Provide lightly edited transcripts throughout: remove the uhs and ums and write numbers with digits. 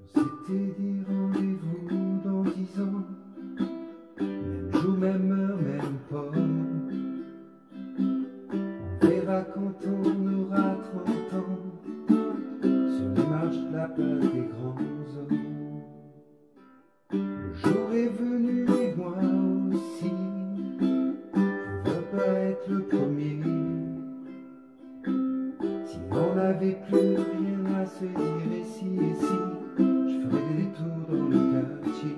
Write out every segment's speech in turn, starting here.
C'était dit rendez-vous dans 10 ans, même jour, même heure, même pomme. On verra quand on aura 30 ans, sur les marches de la place des grands hommes. Le jour est venu et moi aussi, je veux pas être le premier. Si on n'avait plus rien à se dire ici et si, je ferais des détours dans le quartier.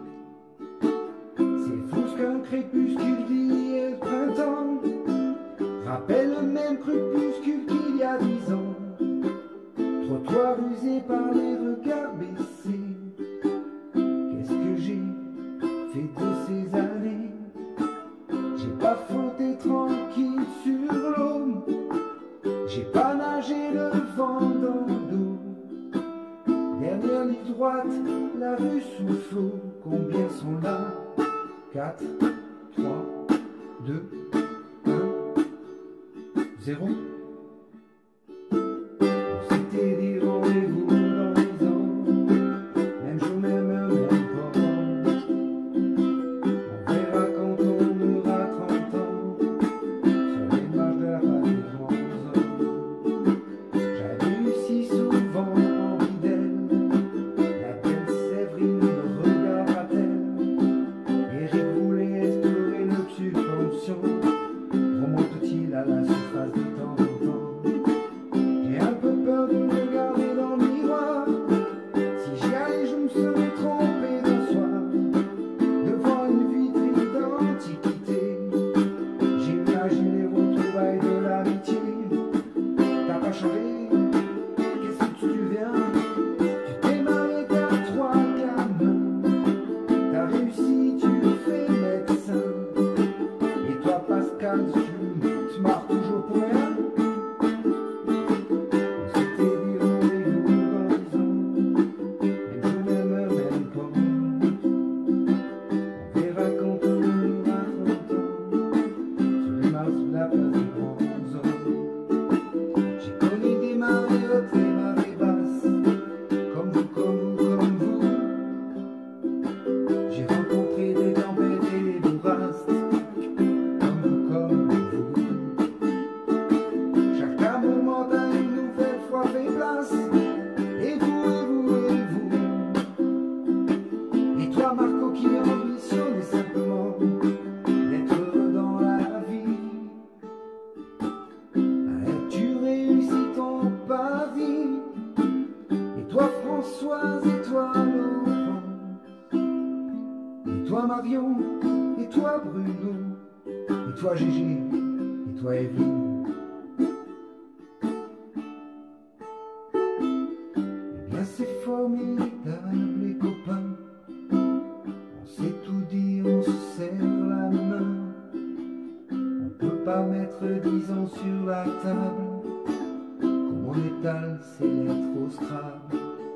C'est fou ce qu'un crépuscule d'hier printemps rappelle le même crépuscule qu'il y a 10 ans. Trottoir usé par les regards baissés. Qu'est-ce que j'ai fait de ces années? J'ai pas flotté tranquille sur l'eau, j'ai pas nagé le vent dans le dos. Dernière ligne droite, la rue sous flot. Combien sont là? 4, 3, 2, 1, 0. On s'était dit rendez-vous dans 10 ans, même jour, même heure, même port. On verra quand on aura 30 ans, sur les marches de la place des grands hommes. J'avais eu si souvent envie d'elle, la belle Séverine me regardera-t-elle? Eric voulait explorer notre subvention, remonte-t-il à la surface de temps en temps? J'ai un peu peur de me regarder dans le miroir, si j'y allais je me serais trompé d'un soir, devant une vitrine d'antiquité. J'imagine les retrouvailles de l'amitié. T'as pas changé, qu'est-ce que tu deviens? Tu t'es marié, t'as 3 gamins, t'as réussi, tu fais médecin. Et toi Pascal, tu te marres toujours pour rien? On s'était dit rendez-vous dans 10 ans, même jour, même heure, même port. On verra quand on aura 30 ans, sur les marches de la place des grands hommes. J'ai connu des marées hautes et marées basses, comme vous, comme vous, comme vous. J'ai rencontré des tempêtes et des bourrasques, comme vous, comme vous. Chaque moment a une nouvelle fois fait place, et vous, et vous, et vous. Et toi Marco qui ambitionnait simplement d'être heureux dans la vie, as-tu réussi ton pari? Et toi Françoise, et toi Laurent, et toi Marion, et toi Bruno, et toi Gégé, et toi Evelyne. Eh bien c'est formidable les copains, on sait tout dire, on se serre la main. On peut pas mettre 10 ans sur la table, comme on étale ses lettres au Scrabble.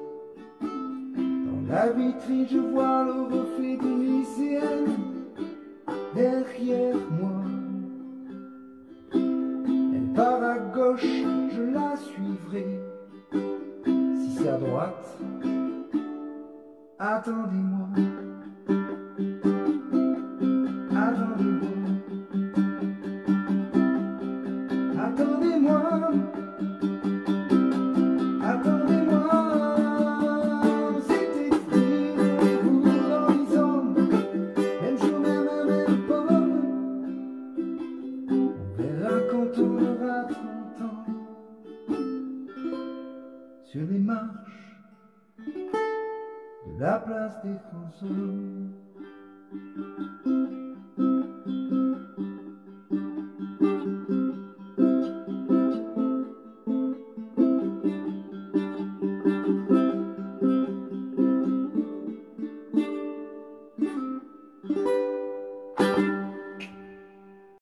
Dans la vitrine je vois le reflet d'une lycéenne derrière moi. Elle part à gauche, je la suivrai. Si c'est à droite, attendez-moi, attendez-moi, attendez-moi, attendez-moi. C'était dit rendez-vous dans 10 ans, même jour, même heure, même pomme. On verra quand on aura 30 ans, sur les marches de la place des grands hommes.